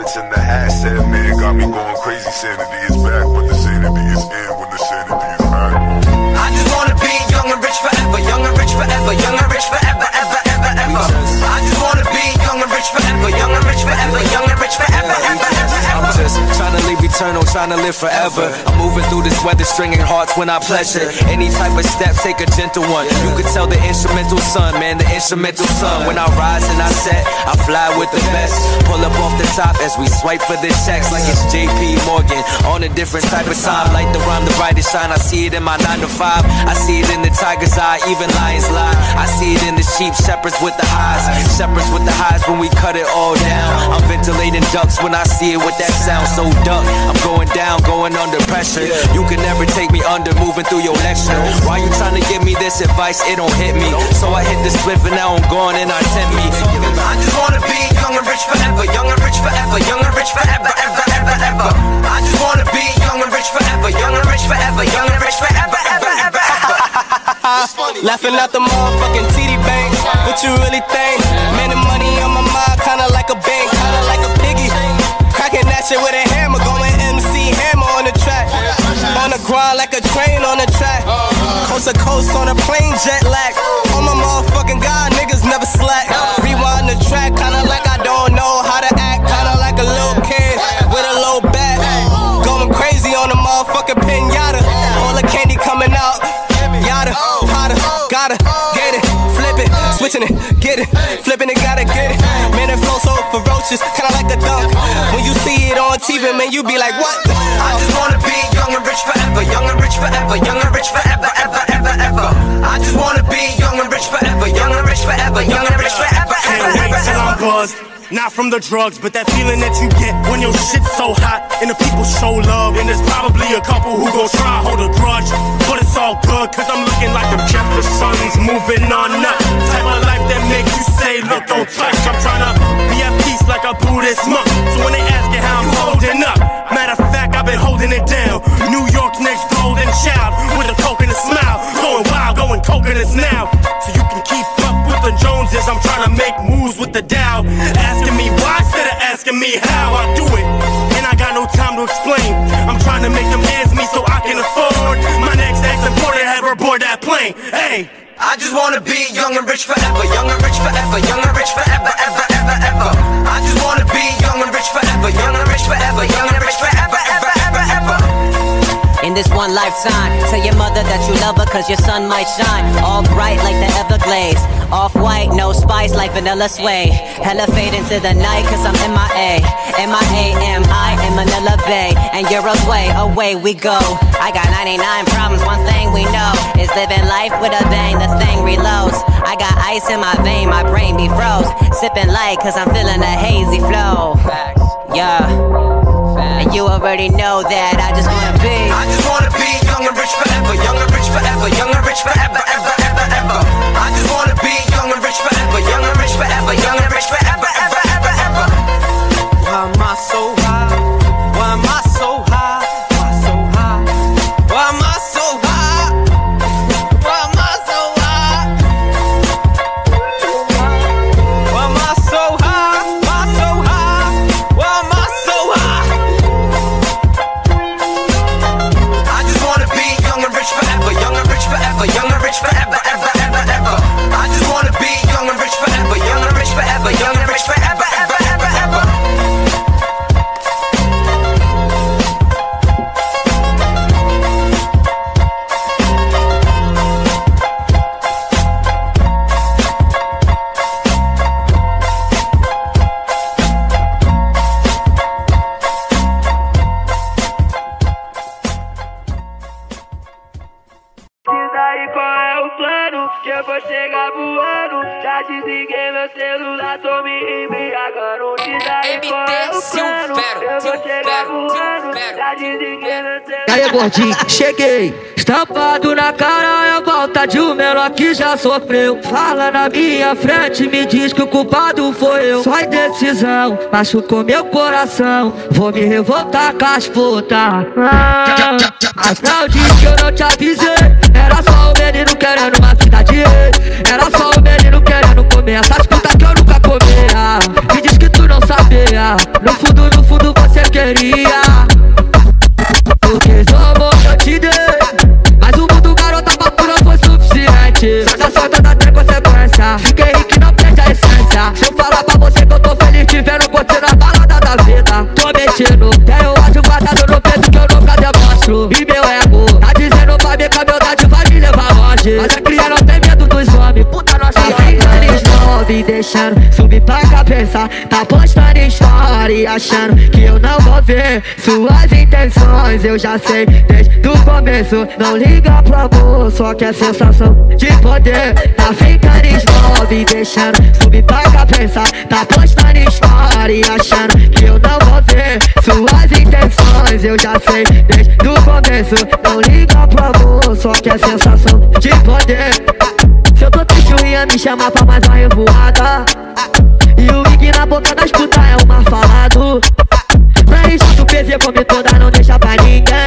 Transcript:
rabbits in the hat. Said man got me going crazy. Sanity is back, but the sanity is in when the sanity is back. I just wanna be young and rich forever, young and rich forever, young and rich forever, ever, ever, ever. I just wanna be young and rich forever, young and rich forever, young and rich forever, ever, ever, ever. I'm just trying to live eternal, trying to live forever. I'm moving through this weather, stringing hearts when I pleasure. Any type of step, take a gentle one. You could tell the instrumental son, man, the instrumental son. When I rise and I set, I fly with the best. Pull up off the top as we swipe for the checks like it's JP Morgan. On a different type of time, like the rhyme, the brightest shine. I see it in my 9 to 5. I see it in the tiger's eye, even lions lie. I see it in the sheep, shepherds with the highs. Shepherds with the highs when we cut it all down. I'm ventilating ducks when I see it with that sound. So duck, I'm going down, going under pressure. You can never take me under, moving through your lecture. Why you trying to give me this advice? It don't hit me. So I hit the spliff and now I'm gone and I tempt me. I just wanna be young and rich forever, young and rich forever, young and rich forever, ever, ever, ever. I just wanna be young and rich forever, young and rich forever, young and rich forever, ever, ever, ever. Laughing at the motherfucking TD Bank. What you really think? Man, the money on my mind, kinda like a bank, kinda like a piggy. Cracking that shit with a hammer, going MC Hammer on the track. On the grind like a train on the track. Coast to coast on a plane, jet lag. On my motherfucking God, niggas never slack. Rewind the track, kinda like I don't know how to act. Kinda like a little kid with a low back. Going crazy on the motherfucking pinata. All the candy coming out. Yada, hotter, gotta get it. Flip it, switching it, get it. Flipping it, gotta get it. Man, it flow so ferocious, kinda like a dunk. When you see it on TV, man, you be like, what? I just wanna be young and rich forever, young and rich forever, young and rich forever, ever, ever, ever. I just wanna be young and rich forever, young and rich forever, young and rich forever, ever, ever, till I'm ever. buzzed. Not from the drugs, but that feeling that you get when your shit's so hot and the people show love. And there's probably a couple who gon' try hold a grudge, but it's all good, cause I'm looking like the Jeffersons, moving on up. Type of life that makes you say, look, don't touch. I'm tryna be at peace like a Buddhist monk. So when they asking how I'm holding up, matter of fact, I've been holding it down. New York's next golden child with a coconut smile. Going wild, going coconuts now. So you can keep up with the Joneses. I'm tryna make moves with the Dow. Asking me why instead of asking me how I do it. And I got no time to explain. I'm trying to make them ends meet so I can afford my next ex-importer, have her board that plane. Hey, I just wanna be young and rich forever, young and rich forever, young and rich forever, ever, ever, ever. I just wanna be young and rich forever, young and rich forever, young and rich forever, ever, ever, ever. In this one lifetime, tell your mother that you love her cause your sun might shine. All bright like the Everglades, off-white, no spice like vanilla sway. Hella fade into the night cause I'm MIA. M-I-A-M-I in Manila Bay. And Euro's way, away we go. I got 99 problems, one thing we know is living life with a bang, the thing reloads. I got ice in my vein, my brain be froze. Sipping light cause I'm feeling a hazy flow. Yeah. And you already know that I just wanna be. I just wanna be young and rich forever, young and rich forever, young and rich forever, ever, ever, ever. I just wanna be young and rich forever, young and rich forever, young and rich forever, ever, ever, ever. Why am I so high? Why am I so high? Why so high? Why am I so high? Why am I so high? Why am I so high? Why so high? Why am I so high? I just wanna be young and rich forever, young and rich forever, young and rich forever, ever, ever, ever. I just wanna be young and rich forever, young and rich forever, young and rich forever, ever, ever, ever. Diz aí qual é o plano, que eu vou chegar voando. Já desliguei meu celular, tô me embriagando. Diz aí qual é o plano, eu vou chegar voando. Já desliguei meu celular. E aí, gordinho, cheguei. Estampado na cara é a volta de um menor que já sofreu. Fala na minha frente, me diz que o culpado foi eu. Só indecisão, machucou meu coração. Vou me revoltar com as putas. Afinal diz que eu não te avisei. Era só o menino querendo uma vida de rei. Era só o menino querendo comer essas putas que eu nunca comia. Me diz que tu não sabia. No fundo essência. Fiquei rico e não perde a essência. Se eu falar pra você que eu tô feliz te vendo curtindo a balada da vida, tô mentindo. Tenho ódio guardado no peito que eu nunca demonstro. E meu ego tá dizendo pra mim que a beldade vai me levar longe. Mas a cria não tem medo dos homens, puta nossa não me deixando subir pra cabeça. Tá postando story achando que eu não vou ver suas intenções. Eu já sei desde o começo. Não liga pro amor, só que é sensação de poder. Tá ficando snob, me deixando subir pra cabeça. Tá postando story achando que eu não vou ver suas intenções. Eu já sei desde o começo. Não liga pro amor, só que é sensação de poder. Se eu tô triste, o ia me chamar pra mais uma revoada. E o Ig na boca das putas é um mal falado. Pra isso o PZ come toda, não deixa pra ninguém.